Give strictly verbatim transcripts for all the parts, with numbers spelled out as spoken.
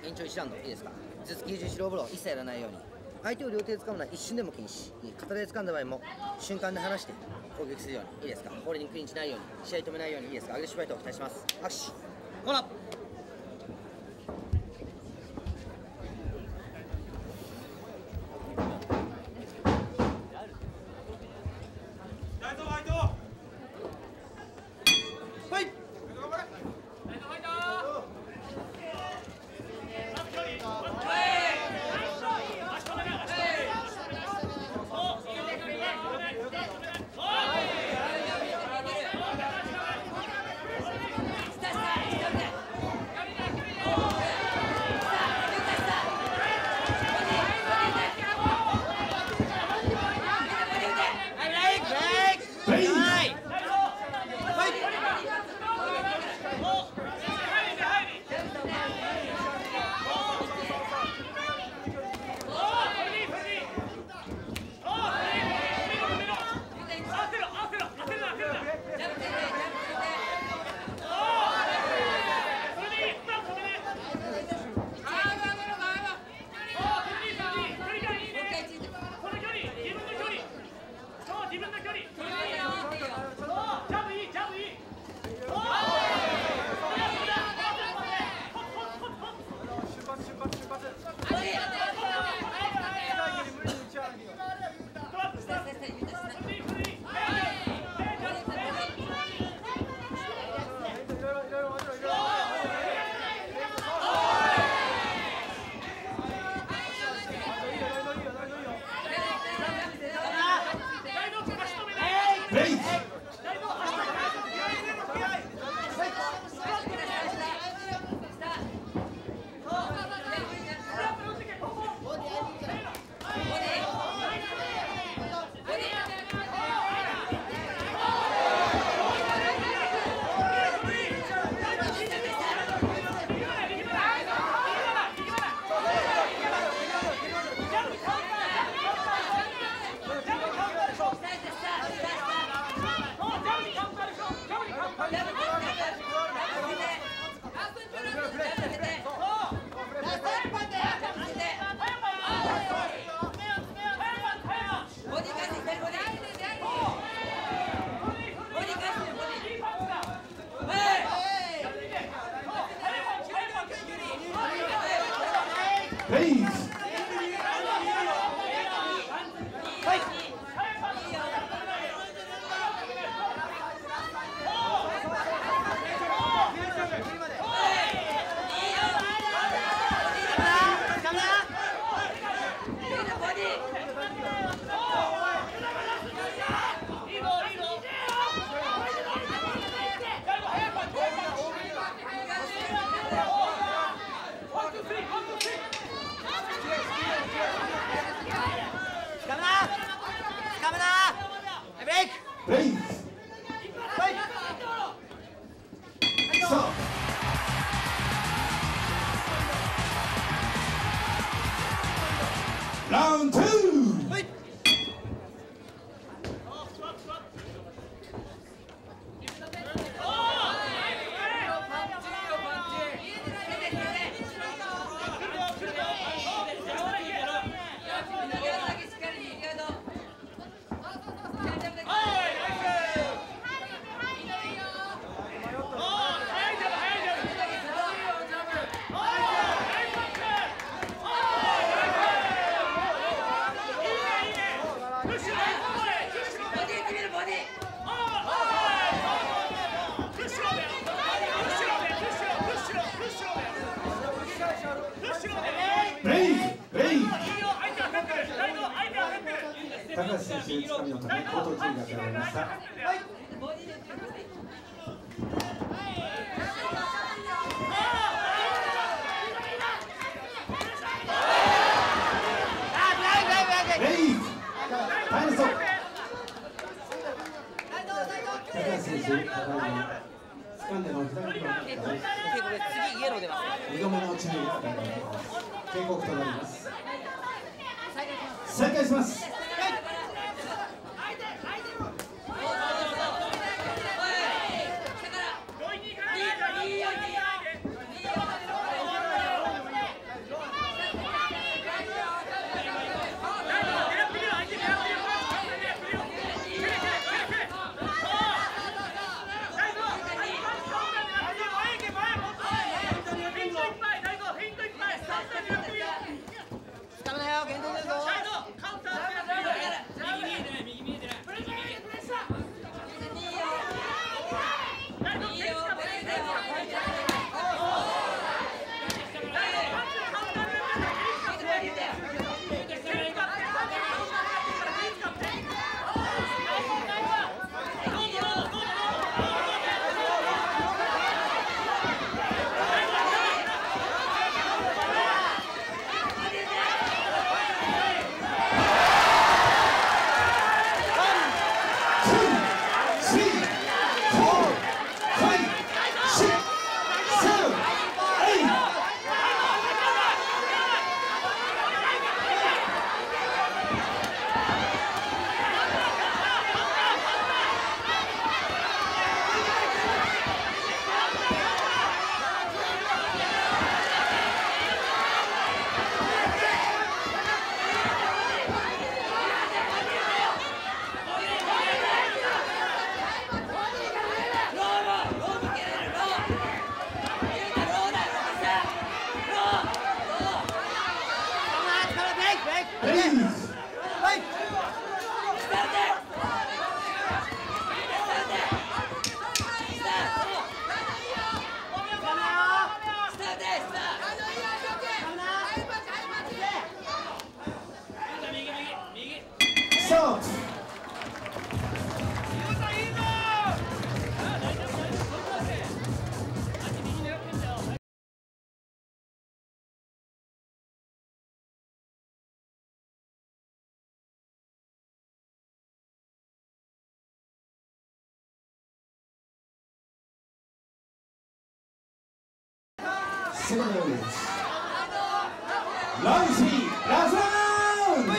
延長いちラウンドいいですか。頭突き十字ローブロー一切やらないように、相手を両手で掴むのは一瞬でも禁止、片手で掴んだ場合も瞬間で離して攻撃するようにいいですか。ホールにクリンチないように、試合止めないようにいいですか。アグレッシブファイトを期待します。拍手コーナー。 ラウンドツー。はい。高橋選手、つかみのため口頭注意が与えられました。はい。レイズタイムストップ。高橋選手、ただいま掴んでの左の警告です。 次イエロー出ます。 にどめの注意が与えられます。警告となります。再開します。 トップ。セカンドオールです。ラウンドスリー、ラストラウンド。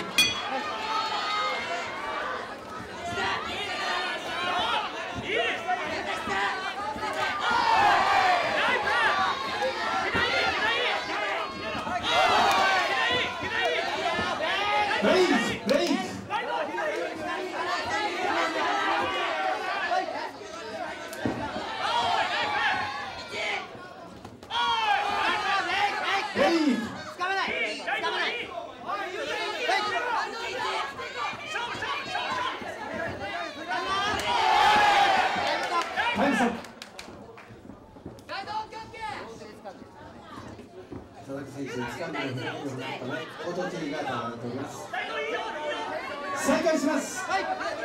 ブレイク、ブレイク。タイムストップ。佐々木選手、掴んでのフレームになったため、口頭注意が与えられております。再開します。はい。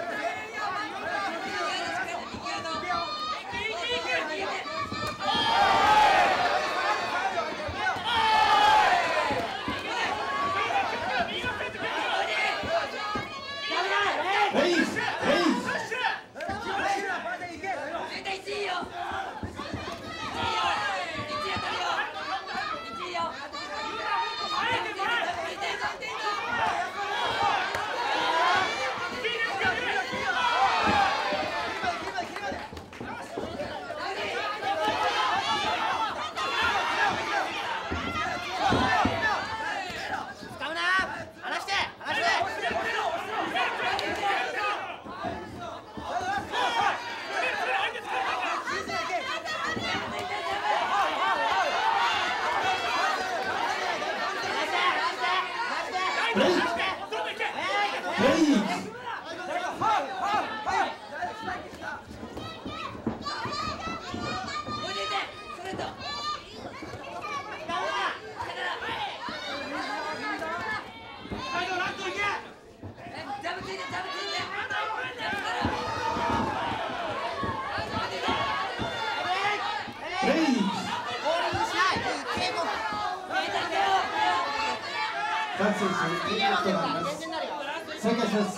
各選手、テイクオフとなります。再開します。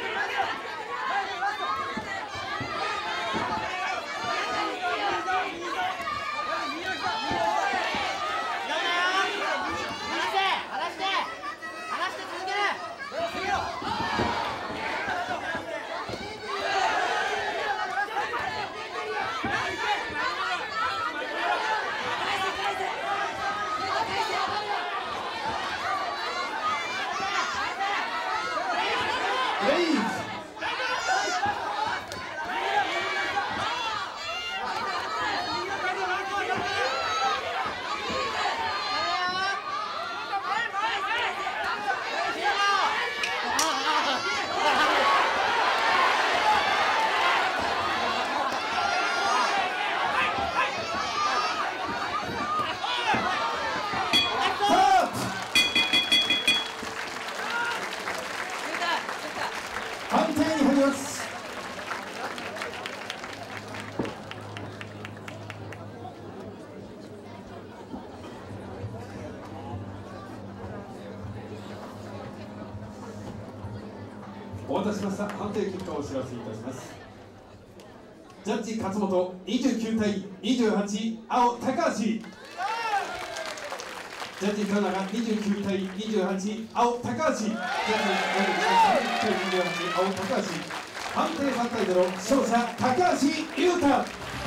判定に入ります。お待たせしました。判定結果をお知らせいたします。ジャッジ勝本にじゅうきゅうたいにじゅうはち、青高橋。ジャッジカナダにじゅうきゅうたいにじゅうはち、青高橋。ジャッジカナダにじゅうきゅうたいにじゅうはち、青高橋。判定さんたいゼロ、勝者高橋優太。